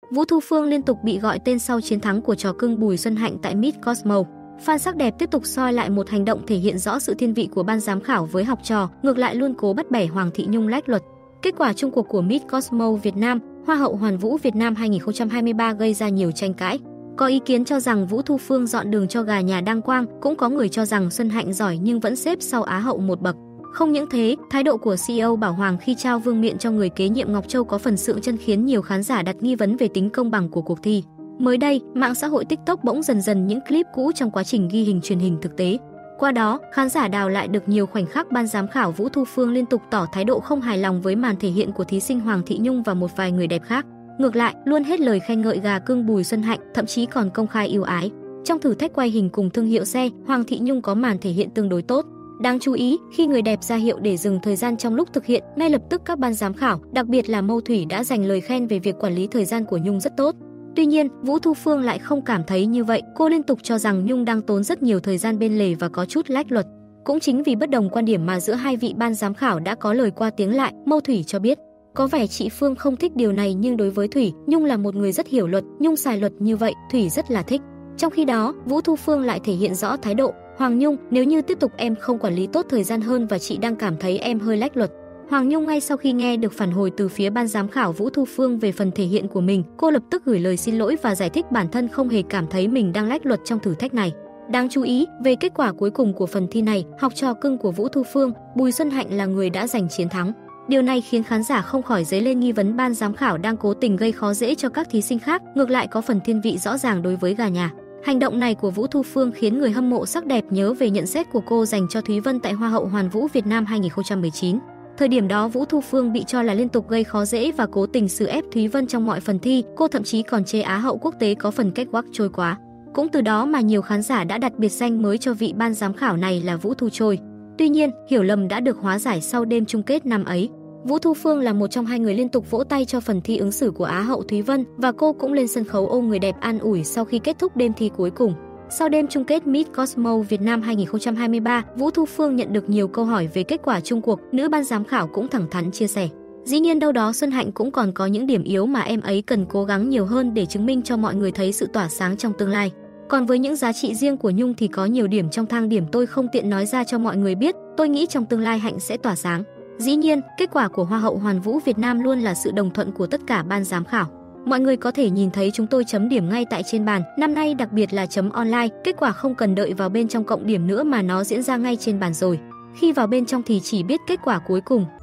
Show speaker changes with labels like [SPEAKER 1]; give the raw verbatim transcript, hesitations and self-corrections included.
[SPEAKER 1] Vũ Thu Phương liên tục bị gọi tên sau chiến thắng của trò cưng Bùi Xuân Hạnh tại Miss Cosmo. Fan sắc đẹp tiếp tục soi lại một hành động thể hiện rõ sự thiên vị của ban giám khảo với học trò, ngược lại luôn cố bắt bẻ Hoàng Thị Nhung lách luật. Kết quả chung cuộc của Miss Cosmo Việt Nam, Hoa hậu Hoàn vũ Việt Nam hai không hai ba gây ra nhiều tranh cãi. Có ý kiến cho rằng Vũ Thu Phương dọn đường cho gà nhà đăng quang, cũng có người cho rằng Xuân Hạnh giỏi nhưng vẫn xếp sau Á hậu một bậc. Không những thế, thái độ của xê e ô Bảo Hoàng khi trao vương miện cho người kế nhiệm Ngọc Châu có phần sượng chân khiến nhiều khán giả đặt nghi vấn về tính công bằng của cuộc thi. Mới đây, mạng xã hội TikTok bỗng dần dần những clip cũ trong quá trình ghi hình truyền hình thực tế. Qua đó, khán giả đào lại được nhiều khoảnh khắc ban giám khảo Vũ Thu Phương liên tục tỏ thái độ không hài lòng với màn thể hiện của thí sinh Hoàng Thị Nhung và một vài người đẹp khác. Ngược lại, luôn hết lời khen ngợi gà cưng Bùi Xuân Hạnh, thậm chí còn công khai ưu ái. Trong thử thách quay hình cùng thương hiệu xe, Hoàng Thị Nhung có màn thể hiện tương đối tốt. Đáng chú ý, khi người đẹp ra hiệu để dừng thời gian trong lúc thực hiện, ngay lập tức các ban giám khảo, đặc biệt là Mâu Thủy đã dành lời khen về việc quản lý thời gian của Nhung rất tốt. Tuy nhiên, Vũ Thu Phương lại không cảm thấy như vậy, cô liên tục cho rằng Nhung đang tốn rất nhiều thời gian bên lề và có chút lách luật. Cũng chính vì bất đồng quan điểm mà giữa hai vị ban giám khảo đã có lời qua tiếng lại. Mâu Thủy cho biết, có vẻ chị Phương không thích điều này nhưng đối với Thủy, Nhung là một người rất hiểu luật, Nhung xài luật như vậy, Thủy rất là thích. Trong khi đó, Vũ Thu Phương lại thể hiện rõ thái độ, Hoàng Nhung, nếu như tiếp tục em không quản lý tốt thời gian hơn và chị đang cảm thấy em hơi lách luật. Hoàng Nhung ngay sau khi nghe được phản hồi từ phía ban giám khảo Vũ Thu Phương về phần thể hiện của mình, cô lập tức gửi lời xin lỗi và giải thích bản thân không hề cảm thấy mình đang lách luật trong thử thách này. Đáng chú ý, về kết quả cuối cùng của phần thi này, học trò cưng của Vũ Thu Phương, Bùi Xuân Hạnh là người đã giành chiến thắng. Điều này khiến khán giả không khỏi dấy lên nghi vấn ban giám khảo đang cố tình gây khó dễ cho các thí sinh khác, ngược lại có phần thiên vị rõ ràng đối với gà nhà. Hành động này của Vũ Thu Phương khiến người hâm mộ sắc đẹp nhớ về nhận xét của cô dành cho Thúy Vân tại Hoa hậu Hoàn vũ Việt Nam hai không một chín. Thời điểm đó Vũ Thu Phương bị cho là liên tục gây khó dễ và cố tình xử ép Thúy Vân trong mọi phần thi, cô thậm chí còn chê Á hậu quốc tế có phần cách quắc trôi quá. Cũng từ đó mà nhiều khán giả đã đặt biệt danh mới cho vị ban giám khảo này là Vũ Thu Trôi. Tuy nhiên, hiểu lầm đã được hóa giải sau đêm chung kết năm ấy. Vũ Thu Phương là một trong hai người liên tục vỗ tay cho phần thi ứng xử của Á hậu Thúy Vân và cô cũng lên sân khấu ôm người đẹp an ủi sau khi kết thúc đêm thi cuối cùng. Sau đêm chung kết Miss Cosmo Việt Nam hai không hai ba, Vũ Thu Phương nhận được nhiều câu hỏi về kết quả chung cuộc, nữ ban giám khảo cũng thẳng thắn chia sẻ. Dĩ nhiên đâu đó Xuân Hạnh cũng còn có những điểm yếu mà em ấy cần cố gắng nhiều hơn để chứng minh cho mọi người thấy sự tỏa sáng trong tương lai. Còn với những giá trị riêng của Nhung thì có nhiều điểm trong thang điểm tôi không tiện nói ra cho mọi người biết, tôi nghĩ trong tương lai Hạnh sẽ tỏa sáng. Dĩ nhiên, kết quả của Hoa hậu Hoàn vũ Việt Nam luôn là sự đồng thuận của tất cả ban giám khảo. Mọi người có thể nhìn thấy chúng tôi chấm điểm ngay tại trên bàn, năm nay đặc biệt là chấm online, kết quả không cần đợi vào bên trong cộng điểm nữa mà nó diễn ra ngay trên bàn rồi. Khi vào bên trong thì chỉ biết kết quả cuối cùng.